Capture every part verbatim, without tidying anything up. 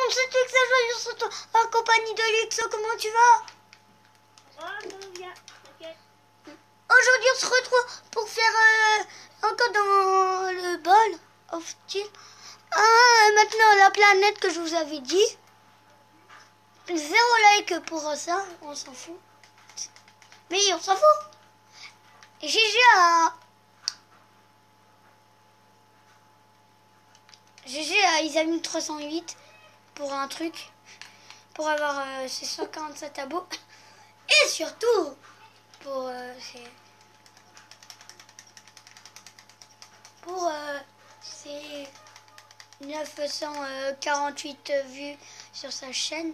monde, c'est Luxe Joyeux surtout en compagnie de Luxe. Comment tu vas? Oh, ça va bien, t'inquiète. Aujourd'hui, on se retrouve pour faire euh, encore dans le bol of chill. Ah, maintenant la planète que je vous avais dit. Zéro like pour ça, on s'en fout. Mais on s'en fout. Et G G a... G G a... Ils ont mis trois cent huit pour un truc. Pour avoir euh, ses cent quarante-sept abos. Et surtout, pour... Euh, ses... Pour euh, ses neuf cent quarante-huit vues sur sa chaîne.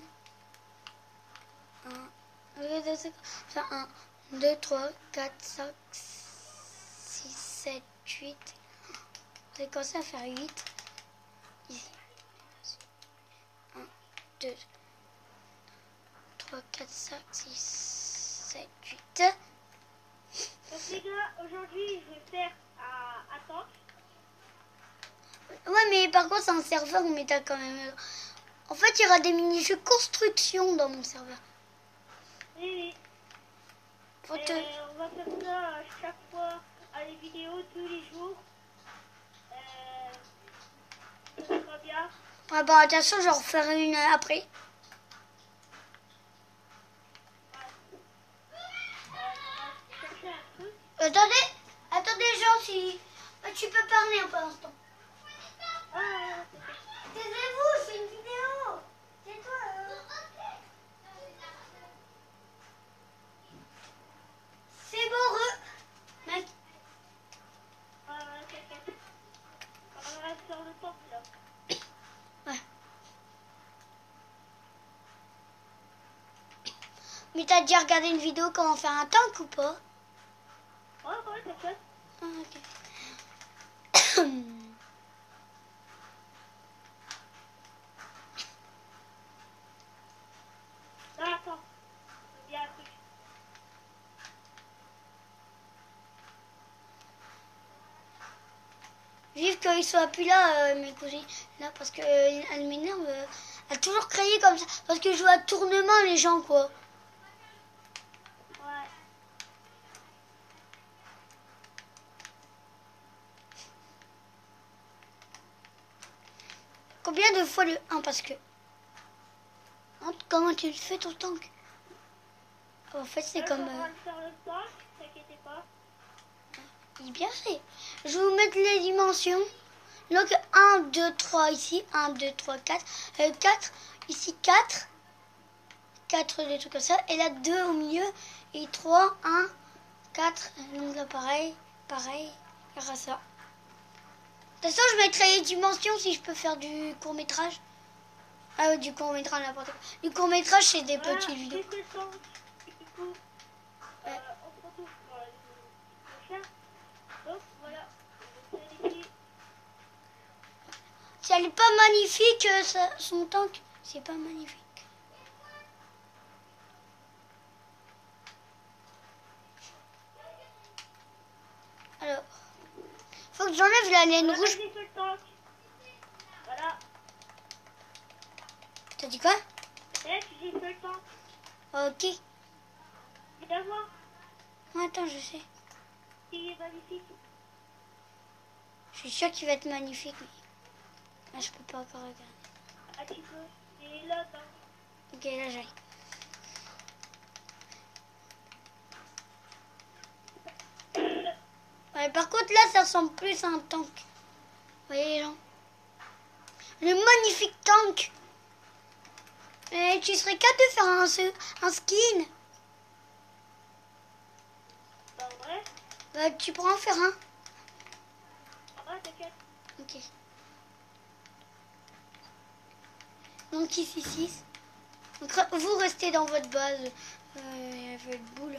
un, deux, trois, quatre, cinq, six, sept, huit. On va commencer à faire huit. Ici. un, deux, trois, quatre, cinq, six, sept, huit. Donc les gars, aujourd'hui je vais faire à attente. Ouais, mais par contre, c'est un serveur, mais t'as quand même... En fait, il y aura des mini-jeux construction dans mon serveur. Oui, oui. Faut Et te... on va faire ça à chaque fois à les vidéos tous les jours. Euh, ça sera bien. Ah bah attention, je vais en refaire une euh, après. Chercher un truc. Attendez, attendez, Jean, si... Tu peux parler un peu l'instant. Ah, Taisez-vous, c'est une vidéo. C'est toi. euh. C'est bon, re... Mec. ah, t'inquiète. On reste sur le top là. Ouais. Mais t'as déjà regardé une vidéo comment faire un tank ou pas? Ouais, ouais, t'inquiète. Ah, ok. Non, attends. Il y a un truc. Vive qu'ils soient plus là, euh, mes cousines, là, parce que euh, elle m'énerve. Euh, elle a toujours crié comme ça, parce que je joue à tournement, les gens, quoi. Ouais. Combien de fois le un parce que... Hein, comment tu le fais ton tank? En fait, c'est Là, comme... je suis en Euh, train de faire le temps, t'inquiète pas. il est bien fait. Je vais vous mettre les dimensions. Donc un, deux, trois ici. un, deux, trois, quatre. Euh, quatre. Ici quatre. quatre, des trucs comme ça. Et là deux au milieu. Et trois, un, quatre. Donc là pareil. Pareil. Il y aura ça. De toute façon, je mettrai les dimensions si je peux faire du court métrage. Ah ouais, du court métrage, n'importe quoi. Du court métrage, c'est des Voilà, petites vidéos. j'ai fait le temps. Du coup, euh, Ouais. on se retrouve pour le prochain. Donc voilà, c'est ici. Si elle est pas magnifique, euh, ça- son tank, c'est pas magnifique. Alors, faut que j'enlève la laine Voilà, rouge. j'ai fait le temps. Voilà, T'as dit quoi? et j'ai fait le temps. Ok. Viens voir, Ouais, attends, je sais. il est magnifique. Je suis sûre qu'il va être magnifique, mais là, je peux pas encore regarder. Un petit peu. Il est là, dans. Ok, là, j'arrive. Ouais, par contre, là, ça ressemble plus à un tank. Vous voyez, les gens? Le magnifique tank. Et tu serais capable de faire un, se- un skin. Bah ouais, Bah, tu pourras en faire un. ouais, t'inquiète. Ok. Donc ici six. Donc re- vous restez dans votre base, euh, votre boule.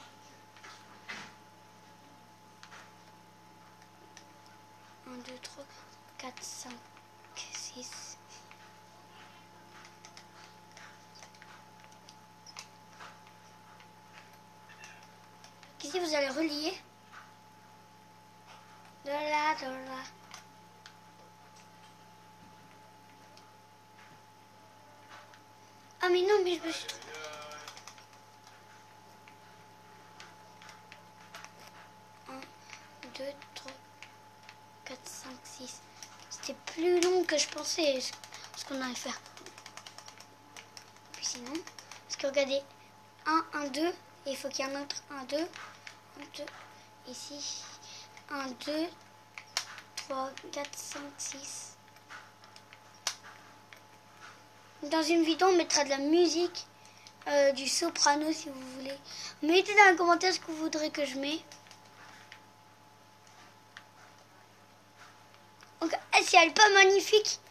un, deux, trois, quatre, cinq, six. Ici vous allez relier. De là, de là. Ah mais non, mais je me suis trompée. un, deux, trois, quatre, cinq, six. C'était plus long que je pensais ce qu'on allait faire. Puis sinon, parce que regardez, un, un, deux, et il faut qu'il y ait un autre, un, deux, un, deux, ici, un, deux, trois, quatre, cinq, six. Dans une vidéo, on mettra de la musique, euh, du soprano si vous voulez. Mettez dans les commentaires ce que vous voudrez que je mette. Donc, si elle n'est pas magnifique.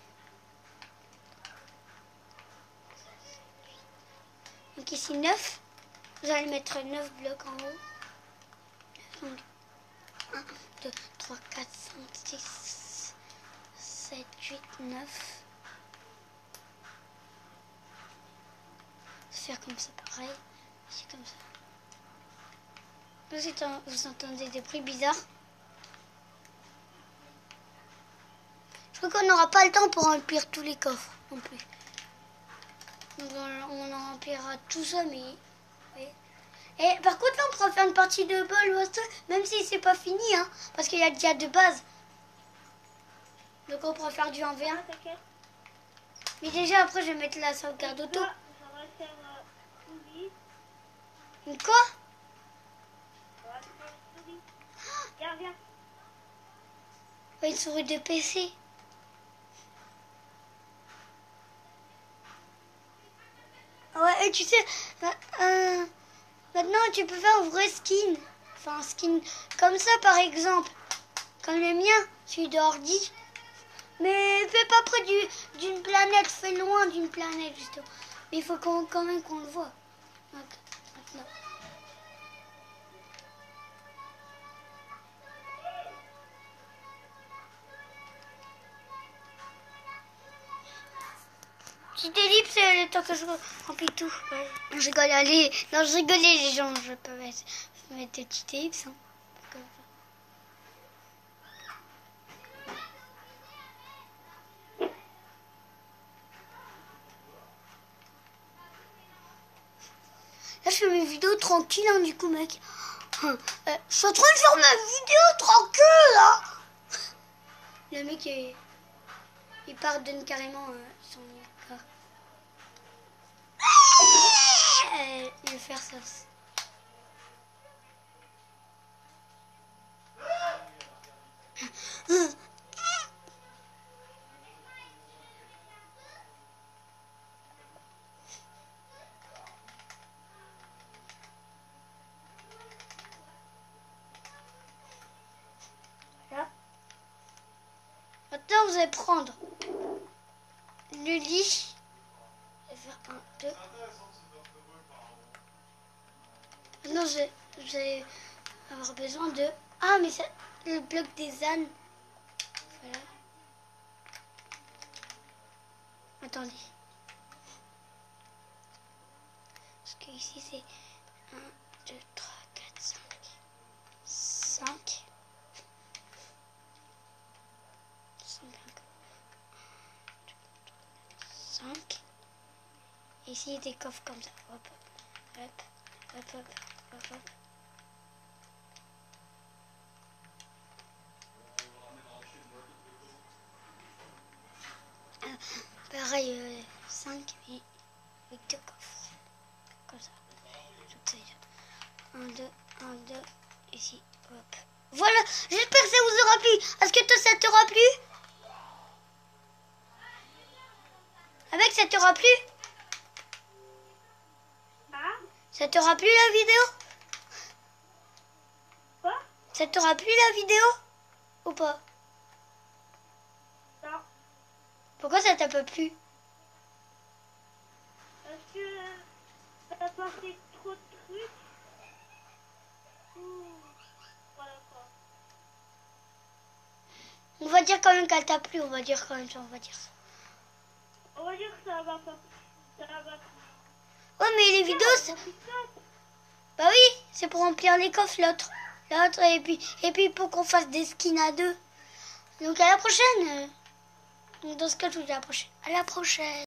Donc ici neuf. Vous allez mettre neuf blocs en haut. Donc, un, deux, trois, quatre, cinq, six, sept, huit, neuf. Faire comme ça pareil. Ici comme ça. Vous entendez des bruits bizarres. Je crois qu'on n'aura pas le temps pour remplir tous les coffres non plus. Donc on en remplira tout ça, mais... Oui. Et par contre là on pourra faire une partie de ball, même si c'est pas fini, hein, parce qu'il y a déjà de base. Donc on pourra faire du un v un. Mais déjà après je vais mettre la sauvegarde auto. Une quoi? Viens, viens. Une souris de P C. Ouais, et tu sais, euh, maintenant tu peux faire un vrai skin. Enfin, un skin comme ça par exemple. Comme le mien, celui de Ordi. Mais fais pas près du, d'une planète, fais loin d'une planète justement. Mais il faut qu'on, quand même qu'on le voit. Donc, maintenant. Petite ellipse, c'est le temps que je remplis tout. Ouais. Je rigole, allez. Non, je rigolais les gens, je peux mettre, je peux mettre des petites ellipses. Hein. Là, je fais mes vidéos tranquilles, hein, du coup, mec. Euh, je suis en train de faire ma vidéo tranquille, là. Le mec, il, il pardonne carrément euh, son corps. Euh, il veut faire ça aussi. Maintenant, vous allez prendre le lit. Je vais faire un, deux. Maintenant, je, vous allez avoir besoin de... Ah, mais c'est le bloc des ânes. Voilà. Attendez. Parce que ici, c'est un, deux, trois, quatre, cinq. cinq. cinq. Ici, des coffres comme ça. Hop, hop, hop, hop, hop, hop. Ah, pareil, euh, cinq et avec deux coffres. Comme ça. Tout ça. un, deux, un, deux. Ici, hop. Voilà, j'espère que ça vous aura plu. Est-ce que toi, ça t'aura plu? Avec, ça t'aura plu? Ah? Ça t'aura plu la vidéo? Quoi? Ça t'aura plu la vidéo? Ou pas? Non. Pourquoi ça t'a pas plu? Parce que t'as passé trop de trucs. Ouh. Voilà quoi. On va dire quand même qu'elle t'a plu, on va dire quand même ça, on va dire ça. On va dire que ça va pas. Ça va pas. Ouais, mais les vidéos, c'est... Bah oui, c'est pour remplir les coffres, l'autre. L'autre, et puis, et puis pour qu'on fasse des skins à deux. Donc à la prochaine. Donc dans ce cas, je vous dis à la prochaine. À la prochaine.